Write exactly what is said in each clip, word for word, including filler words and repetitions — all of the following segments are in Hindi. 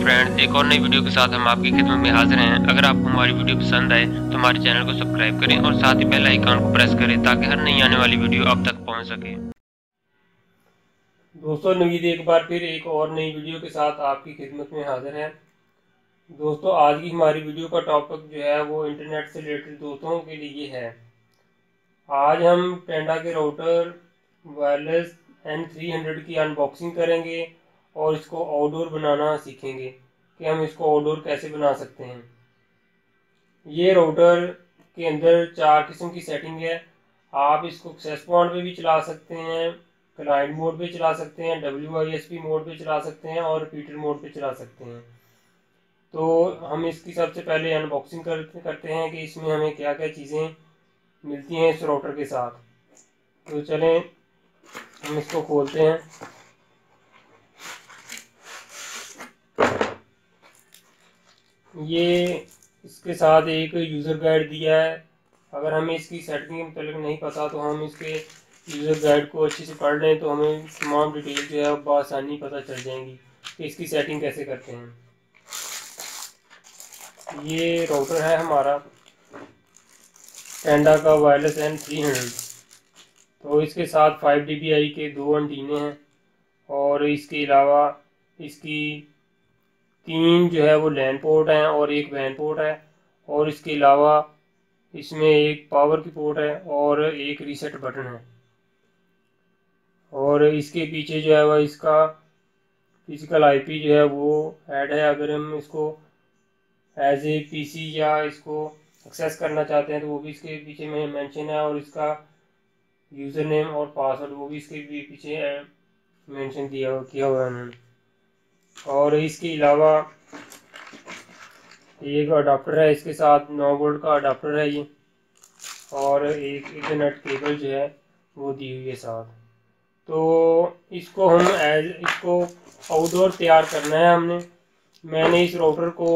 फ्रेंड्स, एक और नई वीडियो के साथ हम आपकी खिदमत में हाजिर हैं। अगर आपको हमारी वीडियो पसंद आए तो हमारे चैनल को सब्सक्राइब करें और साथ ही बेल आइकन को प्रेस करें ताकि हर नई आने वाली वीडियो आप तक पहुंच सके। दोस्तों, नवीद एक बार फिर एक और नई वीडियो के साथ आपकी खिदमत में हाजिर हैं। दोस्तों, आज की हमारी वीडियो का टॉपिक जो है वो इंटरनेट से रिलेटेड दोस्तों के लिए है। आज हम टेंडा के router wireless N three hundred की अनबॉक्सिंग करेंगे और इसको आउटडोर बनाना सीखेंगे कि हम इसको आउटडोर कैसे बना सकते हैं। ये राउटर के अंदर चार किस्म की सेटिंग है। आप इसको एक्सेस पॉइंट पे भी चला सकते हैं, क्लाइंट मोड पे चला सकते हैं, W I S P mode पे चला सकते हैं और रिपीटर मोड पे चला सकते हैं। तो हम इसकी सबसे पहले अनबॉक्सिंग करते करते हैं कि इसमें हमें क्या क्या चीज़ें मिलती हैं इस राउटर के साथ। तो चलें हम इसको खोलते हैं। ये इसके साथ एक यूज़र गाइड दिया है। अगर हमें इसकी सेटिंग के मतलब नहीं पता तो हम इसके यूज़र गाइड को अच्छे से पढ़ लें तो हमें तमाम डिटेल जो है बआसानी पता चल जाएंगी कि इसकी सेटिंग कैसे करते हैं। ये राउटर है हमारा टेंडा का वायरलेस एन थ्री हंड्रेड। तो इसके साथ फाइव डी बी आई के दो एंटीने हैं और इसके अलावा इसकी तीन जो है वो लैन पोर्ट हैं और एक वैन पोर्ट है और इसके अलावा इसमें एक पावर की पोर्ट है और एक रीसेट बटन है। और इसके पीछे जो है वह इसका फिजिकल आईपी जो है वो ऐड है। अगर हम इसको एज ए पीसी या इसको एक्सेस करना चाहते हैं तो वो भी इसके पीछे में मेंशन है और इसका यूज़र नेम और पासवर्ड वो भी इसके पीछे मेंशन दिया किया हुआ है उन्होंने। और इसके अलावा एक अडाप्टर है, इसके साथ नौ वोल्ट का अडाप्टर है ये, और एक इंटरनेट केबल जो है वो दी हुई है साथ। तो इसको हम एज इसको आउटडोर तैयार करना है हमने। मैंने इस राउटर को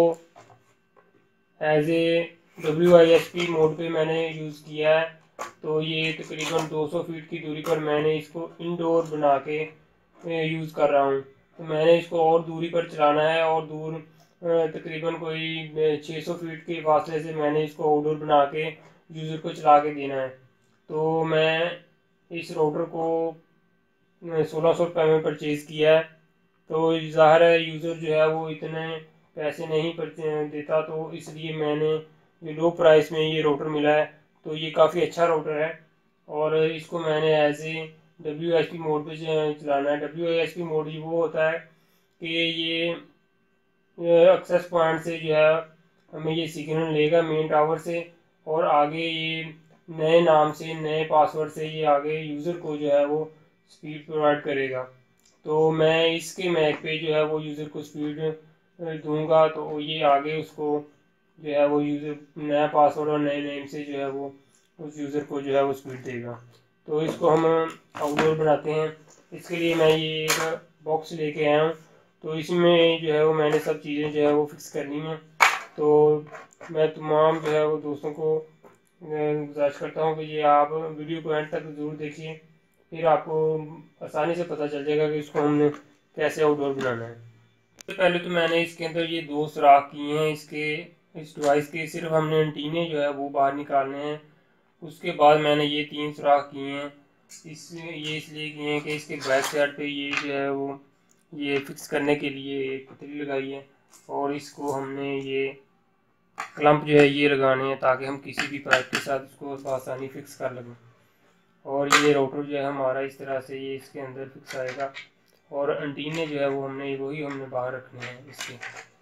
as a W I S P mode पे मैंने यूज़ किया है। तो ये तकरीबन दो सौ फीट की दूरी पर मैंने इसको इंडोर बना के यूज़ कर रहा हूँ। तो मैंने इसको और दूरी पर चलाना है और दूर तकरीबन कोई छः सौ फीट के फासले से मैंने इसको आउटडोर बना के यूज़र को चला के देना है। तो मैं इस राउटर को सोलह सौ रुपये में परचेज़ किया है। तो ज़ाहिर है यूज़र जो है वो इतने पैसे नहीं देता, तो इसलिए मैंने ये लो प्राइस में ये राउटर मिला है। तो ये काफ़ी अच्छा राउटर है और इसको मैंने as a W S P mode पे चलाना है। डब्ल्यू एस पी मोड वो होता है कि ये एक्सेस पॉइंट से जो है हमें ये सिग्नल लेगा मेन टावर से और आगे ये नए नाम से नए पासवर्ड से ये आगे यूज़र को जो है वो स्पीड प्रोवाइड करेगा। तो मैं इसके मैक पे जो है वो यूज़र को स्पीड दूंगा तो ये आगे उसको जो है वो यूज़र नया पासवर्ड और नए नेम से जो है वो उस यूज़र को जो है वो स्पीड देगा। तो इसको हम आउटडोर बनाते हैं। इसके लिए मैं ये एक बॉक्स लेके आया हूँ। तो इसमें जो है वो मैंने सब चीज़ें जो है वो फिक्स करनी है। तो मैं तमाम जो है वो दोस्तों को गुजारिश करता हूँ कि ये आप वीडियो को एंड तक ज़रूर देखिए, फिर आपको आसानी से पता चल जाएगा कि इसको हमने कैसे आउटडोर बनाना है। तो पहले तो मैंने इसके अंदर ये दो सुराख किए हैं इसके इस डिवाइस के, सिर्फ हमने एंटीने जो है वो बाहर निकालने हैं। उसके बाद मैंने ये तीन सुराख किए हैं। इस ये इसलिए किए हैं कि इसके बैक साइड पे ये जो है वो ये फिक्स करने के लिए एक पतली लगाई है और इसको हमने ये क्लम्प जो है ये लगाने हैं ताकि हम किसी भी पाइप के साथ इसको आसानी फिक्स कर लें। और ये राउटर जो है हमारा इस तरह से ये इसके अंदर फिक्स आएगा और एंटीने जो है वो हमने वही हमने बाहर रखने हैं इसके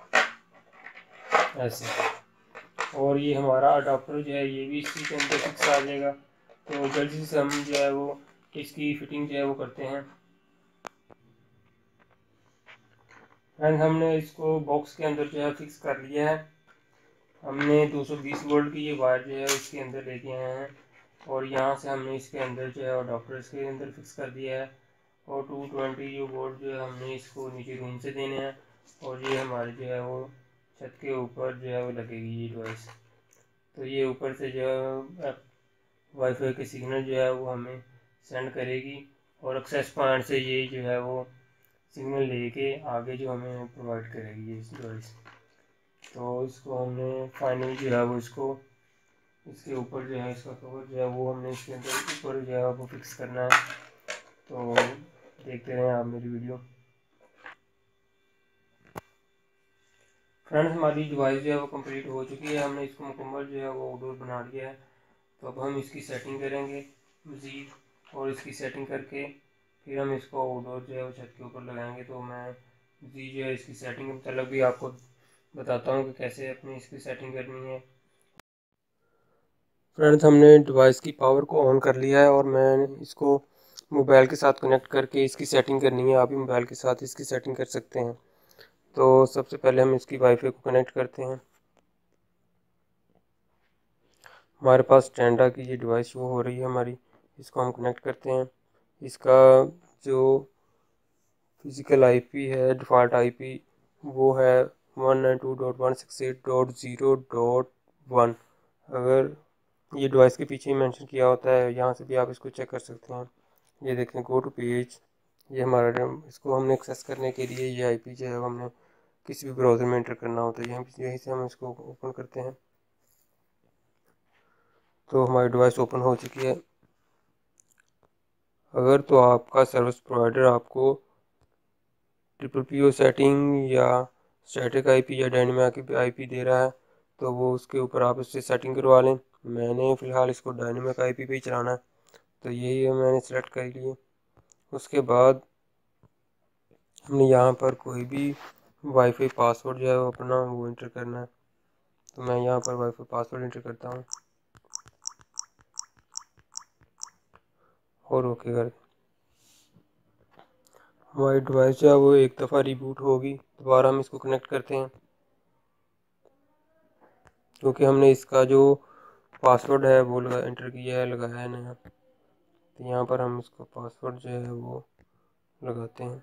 ऐसे। और ये हमारा अडाप्टर जो है ये भी इसी के अंदर फिक्स आ जाएगा। तो जल्दी से हम जो है वो इसकी फिटिंग जो है वो करते हैं। एंड हमने इसको बॉक्स के अंदर जो है फिक्स कर लिया है। हमने दो सौ बीस वोल्ट की ये वायर जो है इसके अंदर लेके आए हैं और यहाँ से हमने इसके अंदर जो है अडाप्टर इसके अंदर फिक्स कर दिया है। और टू ट्वेंटी जो वोल्ट जो है हमने इसको नीचे रूम से देने हैं और ये हमारे जो है वो छत के ऊपर जो है वो लगेगी ये डिवाइस। तो ये ऊपर से जो है वाईफाई के सिग्नल जो है वो हमें सेंड करेगी और एक्सेस पॉइंट से ये जो है वो सिग्नल लेके आगे जो हमें प्रोवाइड करेगी इस डिवाइस। तो इसको हमने फाइनली जो है वो इसको इसके ऊपर जो है इसका कवर जो है वो हमने इसके अंदर ऊपर जो है वो फिक्स करना है। तो देखते रहें आप मेरी वीडियो। फ्रेंड्स, हमारी डिवाइस जो है वो कंप्लीट हो चुकी है, हमने इसको मुकम्मल जो है वो आउटडोर बना लिया है। तो अब हम इसकी सेटिंग करेंगे मज़ीद, और इसकी सेटिंग करके फिर हम इसको आउटडोर जो है वो छत के ऊपर लगाएंगे। तो मैं मज़ीद जो है इसकी सेटिंग के मतलब भी आपको बताता हूँ कि कैसे अपनी इसकी सेटिंग करनी है। फ्रेंड्स, हमने डिवाइस की पावर को ऑन कर लिया है और मैं इसको मोबाइल के साथ कनेक्ट करके इसकी सेटिंग करनी है। आप भी मोबाइल के साथ इसकी सेटिंग कर सकते हैं। तो सबसे पहले हम इसकी वाईफाई को कनेक्ट करते हैं। हमारे पास स्टैंडा की ये डिवाइस शो हो रही है हमारी, इसको हम कनेक्ट करते हैं। इसका जो फिज़िकल आईपी है, डिफ़ॉल्ट आईपी, वो है one nine two dot one six eight dot zero dot one. अगर ये डिवाइस के पीछे ही मेंशन किया होता है, यहाँ से भी आप इसको चेक कर सकते हैं। ये देखें, गो टू पेज, ये हमारा, इसको हमने एक्सेस करने के लिए ये आईपी जो है हमने किसी भी ब्राउज़र में एंटर करना होता है। यहीं से हम इसको ओपन करते हैं। तो हमारी डिवाइस ओपन हो चुकी है। अगर तो आपका सर्विस प्रोवाइडर आपको ट्रिपल पी ओ सेटिंग या स्टैटिक आईपी या डायनेमिक आईपी दे रहा है तो वो उसके ऊपर आप इससे सेटिंग करवा लें। मैंने फ़िलहाल इसको डायनेमिक आईपी पे ही चलाना है, तो यही है, मैंने सेलेक्ट कर लिए। उसके बाद हमने यहाँ पर कोई भी वाईफाई पासवर्ड जो है वो अपना वो इंटर करना है। तो मैं यहाँ पर वाईफाई पासवर्ड इंटर करता हूँ और ओके कर। हमारी डिवाइस जो है वो एक दफ़ा रिबूट होगी। दोबारा हम इसको कनेक्ट करते हैं क्योंकि हमने इसका जो पासवर्ड है वो लगा एंटर किया है, लगाया है नया। तो यहाँ पर हम इसको पासवर्ड जो है वो लगाते हैं।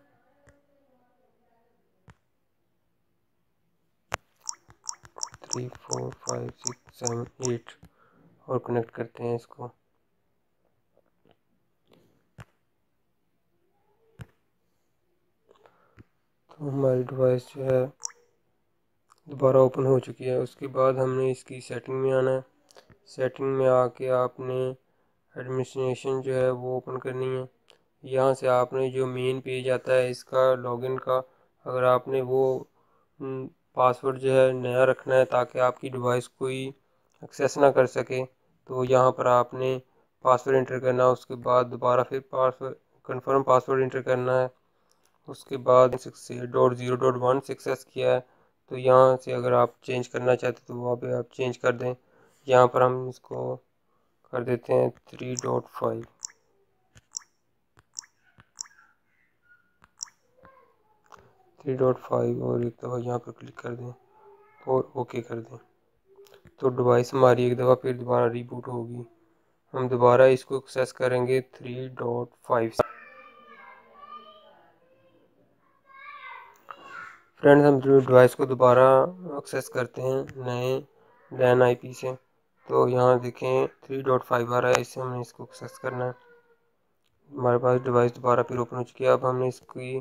Three four five six seven eight और कनेक्ट करते हैं इसको। तो हमारी डिवाइस जो है दोबारा ओपन हो चुकी है। उसके बाद हमने इसकी सेटिंग में आना है। सेटिंग में आके आपने एडमिनिस्ट्रेशन जो है वो ओपन करनी है। यहाँ से आपने जो मेन पेज आता है इसका लॉगिन का, अगर आपने वो पासवर्ड जो है नया रखना है ताकि आपकी डिवाइस कोई एक्सेस ना कर सके, तो यहाँ पर आपने पासवर्ड इंटर करना है। उसके बाद दोबारा फिर पासवर्ड कन्फर्म पासवर्ड इंटर करना है। उसके बाद six dot zero dot one से एक्सेस किया है, तो यहाँ से अगर आप चेंज करना चाहते तो वहाँ पे आप चेंज कर दें। यहाँ पर हम इसको कर देते हैं three dot five. Three dot five और एक दफ़ा यहाँ पर क्लिक कर दें और ओके कर दें। तो डिवाइस हमारी एक दफ़ा फिर दोबारा रीबूट होगी। हम दोबारा इसको एक्सेस करेंगे थ्री डॉट फाइव। फ्रेंड्स, हम डिवाइस को दोबारा एक्सेस करते हैं नए लैन आईपी से। तो यहाँ देखें थ्री डॉट फाइव आ रहा है, इससे हमने इसको एक्सेस करना है। हमारे पास डिवाइस दोबारा फिर ओपन हो चुकी है। अब हमने इसकी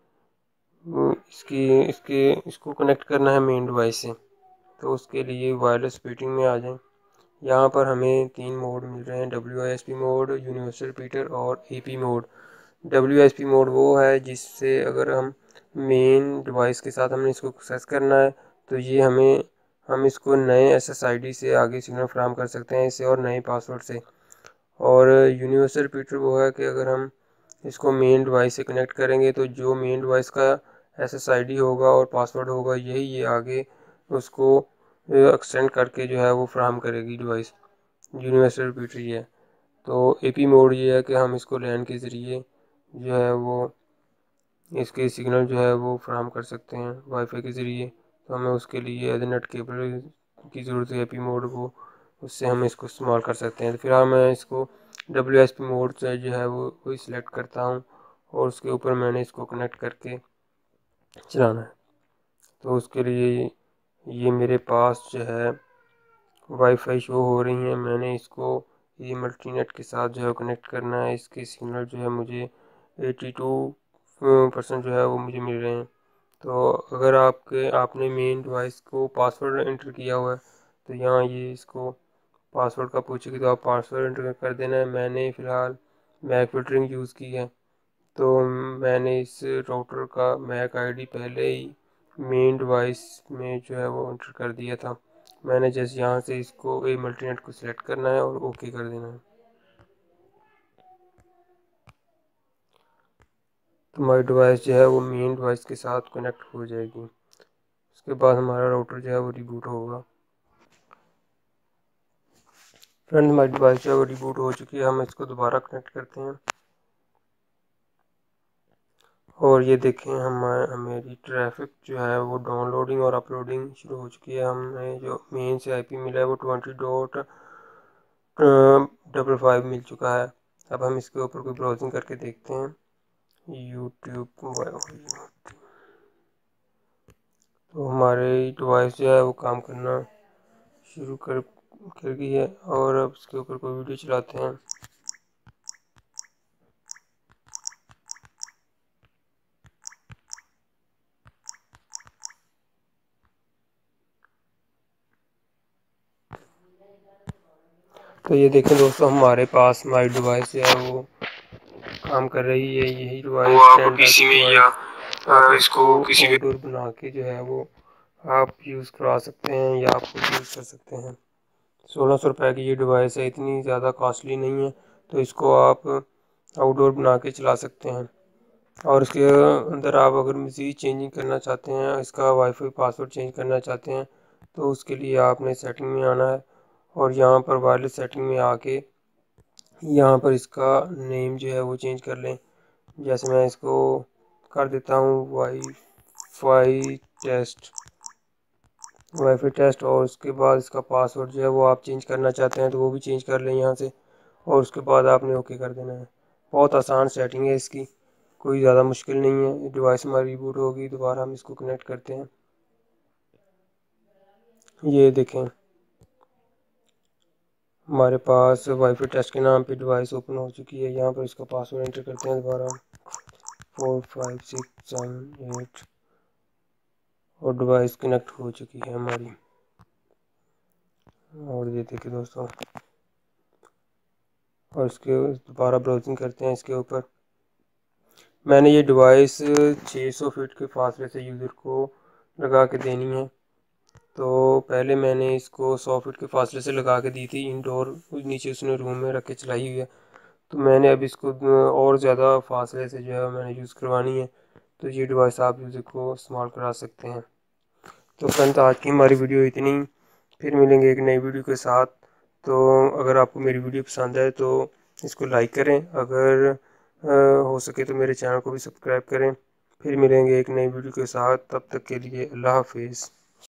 इसकी इसके इसको कनेक्ट करना है मेन डिवाइस से। तो उसके लिए वायरलेस स्प्लिटिंग में आ जाएं। यहाँ पर हमें तीन मोड मिल रहे हैं, W I S P mode, universal repeater और A P mode. W I S P mode वो है जिससे अगर हम मेन डिवाइस के साथ हमने इसको एक्सेस करना है तो ये हमें हम इसको नए एस एस आई डी से आगे सिग्नल फ्राहम कर सकते हैं इसे, और नए पासवर्ड से। और यूनिवर्सल रिपीटर वो है कि अगर हम इसको मेन डिवाइस से कनेक्ट करेंगे तो जो मेन डिवाइस का एस एस आई डी होगा और पासवर्ड होगा यही ये आगे उसको एक्सटेंड करके जो है वो फ्राहम करेगी डिवाइस। यूनिवर्सल रिपीटर ये है। तो ए पी मोड ये है कि हम इसको लैन के ज़रिए जो है वो इसके सिग्नल जो है वो फ्राहम कर सकते हैं वाईफाई के ज़रिए। तो हमें उसके लिए एथरनेट केबल की ज़रूरत है, ए पी मोड को, उससे हम इसको इस्तेमाल कर सकते हैं। तो फिलहाल मैं इसको डब्ल्यू एस पी मोड से जो है वो वही सिलेक्ट करता हूँ और उसके ऊपर मैंने इसको कनेक्ट करके चलाना है। तो उसके लिए ये मेरे पास जो है वाईफाई शो हो रही हैं, मैंने इसको ये मल्टीनेट के साथ जो है कनेक्ट करना है। इसकी सिग्नल जो है मुझे एटी टू परसेंट जो है वो मुझे मिल रहे हैं। तो अगर आपके आपने मेन डिवाइस को पासवर्ड एंटर किया हुआ है तो यहाँ ये इसको पासवर्ड का पूछेगी तो आप पासवर्ड एंटर कर देना है। मैंने फ़िलहाल मैक फिल्टरिंग यूज़ की है, तो मैंने इस राउटर का मैक आईडी पहले ही मेन डिवाइस में जो है वो एंटर कर दिया था। मैंने जैसे यहाँ से इसको ए मल्टीनेट को सिलेक्ट करना है और ओके कर देना है। तो हमारी डिवाइस जो है वो मेन डिवाइस के साथ कनेक्ट हो जाएगी। उसके बाद हमारा राउटर जो है वो रिबूट होगा। फ्रेंड, हमारी डिवाइस जो है वो रिबूट हो चुकी है। हम इसको दोबारा कनेक्ट करते हैं और ये देखें हमारे मेरी ट्रैफिक जो है वो डाउनलोडिंग और अपलोडिंग शुरू हो चुकी है। हमें जो मेन से आईपी मिला है वो ट्वेंटी डॉट डबल फाइव मिल चुका है। अब हम इसके ऊपर कोई ब्राउजिंग करके देखते हैं। यूट्यूब तो हमारी डिवाइस जो है वो काम करना शुरू कर कर गई है और अब इसके ऊपर कोई वीडियो चलाते हैं। तो ये देखें दोस्तों, हमारे पास हमारी डिवाइस जो है वो काम कर रही है। यही डिवाइस आप पीसी में या आप इसको किसी भी आउटडोर बना के जो है वो आप यूज़ करा सकते हैं या आप खुद यूज़ कर सकते हैं। सोलह सौ रुपये की ये डिवाइस है, इतनी ज़्यादा कॉस्टली नहीं है, तो इसको आप आउटडोर बना के चला सकते हैं। और इसके अंदर आप अगर मज़ीद चेंजिंग करना चाहते हैं, इसका वाईफाई पासवर्ड चेंज करना चाहते हैं, तो उसके लिए आपने सेटिंग में आना है और यहाँ पर वायरलेस सेटिंग में आके यहाँ पर इसका नेम जो है वो चेंज कर लें। जैसे मैं इसको कर देता हूँ वाईफाई टेस्ट वाईफाई टेस्ट और उसके बाद इसका पासवर्ड जो है वो आप चेंज करना चाहते हैं तो वो भी चेंज कर लें यहाँ से और उसके बाद आपने ओके कर देना है। बहुत आसान सेटिंग है इसकी, कोई ज़्यादा मुश्किल नहीं है। डिवाइस हमारी रिबूट होगी, दोबारा हम इसको कनेक्ट करते हैं। ये देखें हमारे पास वाईफाई टेस्ट के नाम पे डिवाइस ओपन हो चुकी है। यहाँ पर इसका पासवर्ड एंटर करते हैं दोबारा four five six seven eight और डिवाइस कनेक्ट हो चुकी है हमारी। और ये देखिए दोस्तों, और इसके दोबारा ब्राउजिंग करते हैं इसके ऊपर। मैंने ये डिवाइस छह सौ फीट के फासले से यूज़र को लगा के देनी है, तो पहले मैंने इसको सौ फीट के फासले से लगा के दी थी इंडोर, नीचे उसने रूम में रख के चलाई हुई है। तो मैंने अब इसको और ज़्यादा फासले से जो है मैंने यूज़ करवानी है, तो ये डिवाइस आप यूज़र को इस्तेमाल करा सकते हैं। तो फ्रेंड्स, आज की हमारी वीडियो इतनी, फिर मिलेंगे एक नई वीडियो के साथ। तो अगर आपको मेरी वीडियो पसंद आए तो इसको लाइक करें, अगर आ, हो सके तो मेरे चैनल को भी सब्सक्राइब करें। फिर मिलेंगे एक नई वीडियो के साथ, तब तक के लिए अल्लाह हाफिज़।